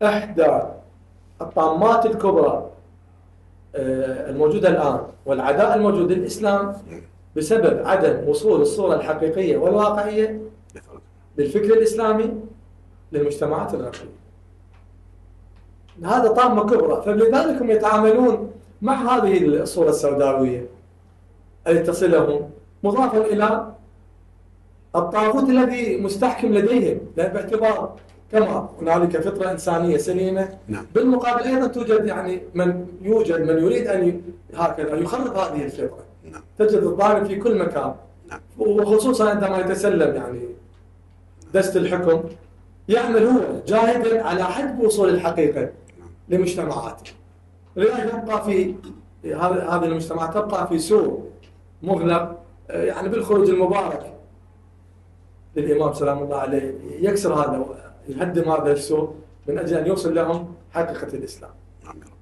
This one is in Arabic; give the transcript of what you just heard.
إحدى الطامات الكبرى الموجودة الآن والعداء الموجود للإسلام بسبب عدم وصول الصورة الحقيقية والواقعية للفكر الإسلامي للمجتمعات الغربية. هذا طامة كبرى، فلذلك هم يتعاملون مع هذه الصورة السوداوية التي تصلهم، مضافا إلى الطاغوت الذي مستحكم لديهم، لأن باعتبار كما هنالك فطرة إنسانية سليمة، نعم. بالمقابل أيضا توجد يعني يوجد من يريد أن هكذا يخرب هذه الفطرة. نعم. تجد الظالم في كل مكان. نعم. وخصوصا عندما يتسلم يعني دست الحكم، يعمل هو جاهدا على حجب وصول الحقيقة لمجتمعاته. لذلك يبقى في هذه المجتمعات تبقى في سور مغلق، يعني بالخروج المبارك للإمام سلام الله عليه يكسر هذا، يهدم هذا السور من أجل أن يوصل لهم حقيقة الإسلام.